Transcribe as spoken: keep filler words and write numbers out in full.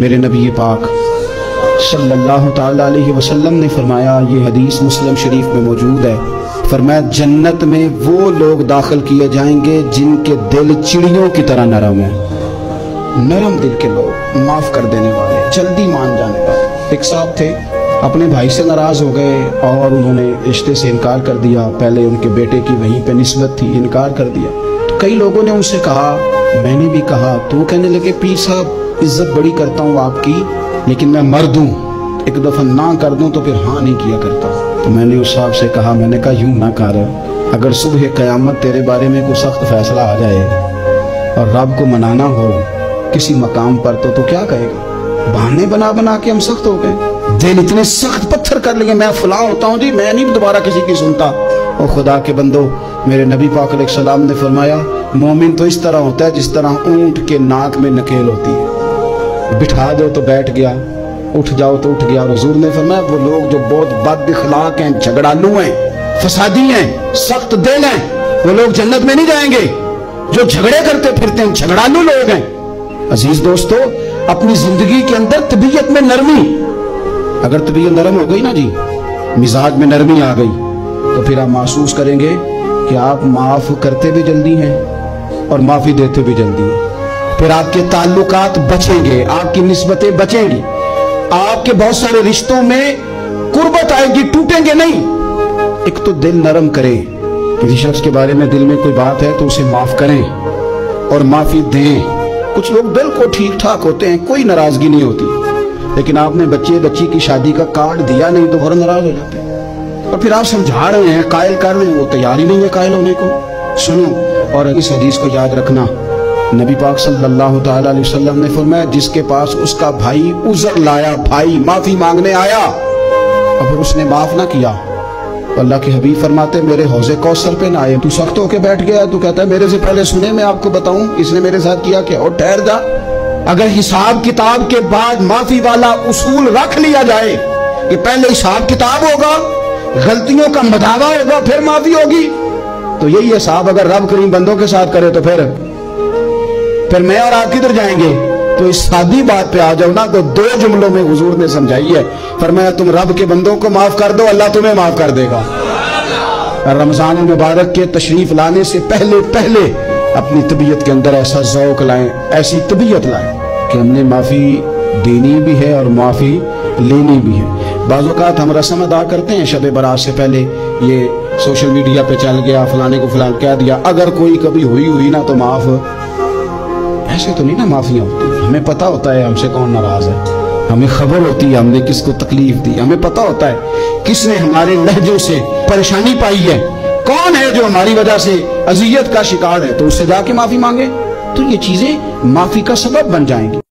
میرے نبی پاک صلی اللہ تعالیٰ علیہ وسلم نے فرمایا، یہ حدیث مسلم شریف میں موجود ہے، فرمایا جنت میں وہ لوگ داخل کیے جائیں گے جن کے دل چڑیوں کی طرح نرم ہیں۔ نرم دل کے لوگ، معاف کر دینے والے، جلدی مان جانے والے۔ ایک صاحب تھے، اپنے بھائی سے ناراض ہو گئے اور انہوں نے رشتے سے انکار کر دیا۔ پہلے ان کے بیٹے کی وہیں پہ نسبت تھی، انکار کر دیا۔ تو کئی لوگوں نے ان سے کہا، میں نے بھی کہا، تو کہنے لگے پیر صاحب عزت بڑی کرتا ہوں آپ کی، لیکن میں مرد ہوں، ایک دفعہ نہ کر دوں تو پھر ہاں نہیں کیا کرتا۔ تو میں نے اس صاحب سے کہا، میں نے کہا یوں نہ کر، اگر صبح قیامت تیرے بارے میں کوئی سخت فیصلہ آ جائے اور رب کو منانا ہو کسی مقام پر تو تو کیا کہے گا؟ بہانے بنا بنا کے ہم سخت ہو گئے، دل اتنے سخت پتھر کر لیے، میں فلاں ہوتا ہوں جی، میں نہیں دوبارہ کسی کی سنتا۔ اور خدا کے بندو، میرے نبی پاک علیہ السلام نے فرمایا، مومن تو اس طرح ہوتا ہے جس طرح اونٹ کے ناک میں نکیل ہوتی ہے، بٹھا دو تو بیٹھ گیا، اٹھ جاؤ تو اٹھ گیا۔ اور حضور نے فرمایا وہ لوگ جو بہت بد اخلاق ہیں، جھگڑالو ہیں، فسادی ہیں، سخت دل ہیں، وہ لوگ جنت میں نہیں جائیں گے۔ جو جھگڑے کرتے پھرتے ہیں جھگڑالو لوگ ہیں۔ عزیز دوستو، اپنی زندگی کے اندر طبیعت میں نرمی، اگر طبیعت نرم ہو گئی نا جی، مزاج میں نرمی آ گئی، تو پھر آپ محسوس کریں گے کہ آپ معاف کرتے بھی جلدی ہیں اور معافی دیتے بھی جلدی ہیں۔ پھر آپ کے تعلقات بچیں گے، آپ کی نسبتیں بچیں گی، آپ کے بہت سارے رشتوں میں قربت آئے گی، ٹوٹیں گے نہیں۔ ایک تو دل نرم کریں، کسی شخص کے بارے میں دل میں کوئی بات ہے تو اسے معاف کریں اور معافی دیں۔ کچھ لوگ دل کو ٹھیک ٹھاک ہوتے ہیں، کوئی ناراضگی نہیں ہوتی، لیکن آپ نے بچے بچی کی شادی کا کارڈ دیا نہیں تو فوراً ناراض ہو جاتے ہیں، اور پھر آپ سمجھا رہے ہیں، قائل کر رہے ہیں، وہ تیار ہی نہیں ہے قائل ہونے کو۔ سنو، اور اس حدیث کو یاد رکھنا، نبی پاک صلی اللہ تعالیٰ علیہ وسلم نے فرمایا، جس کے پاس اس کا بھائی عذر لایا، بھائی معافی مانگنے آیا اور پھر اس نے معاف نہ کیا، اللہ کے حبیب فرماتے میرے حوض کوثر پہ نہ آئے۔ تو سخت ہو کے بیٹھ گیا، تو کہتا ہے میرے سے پہلے سنے، میں آپ کو بتاؤں اس نے میرے ساتھ کیا کیا، اور ٹھہر جا۔ اگر حساب کتاب کے بعد معافی والا اصول رکھ لیا جائے کہ پہلے حساب کتاب ہوگا، غلطیوں کا مداوع ہوگا، پھر معافی ہوگی، تو یہی حساب اگر رب کریم بندوں کے ساتھ کرے تو پھر پھر میں اور آپ کدھر جائیں گے؟ تو اس سادی بات پہ آ جاؤ نا، تو دو جملوں میں حضور نے سمجھائی ہے، فرمایا تم رب کے بندوں کو معاف کر دو، اللہ تمہیں معاف کر دے گا۔ رمضان المبارک کے تشریف لانے سے پہلے پہلے اپنی طبیعت کے اندر ایسا ذوق لائیں، ایسی طبیعت لائیں کہ ہم نے معافی دینی بھی ہے اور معافی لینی بھی ہے۔ بعض اوقات ہم رسم ادا کرتے ہیں، شب برات سے پہلے یہ سوشل میڈیا پہ چل گیا، فلانے کو فلان کہہ دیا، اگر کوئی کبھی ہوئی ہوئی نا تو معاف، ایسے تو نہیں نا معافیاں ہوتی۔ ہمیں پتہ ہوتا ہے ہم سے کون ناراض ہے، ہمیں خبر ہوتی ہے ہم نے کس کو تکلیف دی، ہمیں پتہ ہوتا ہے کس نے ہمارے لہجوں سے پریشانی پائی ہے، کون ہے جو ہماری وجہ سے اذیت کا شکار ہے، تو اس سے جا کے معافی مانگے، تو یہ چیزیں معافی کا سبب بن جائیں گی۔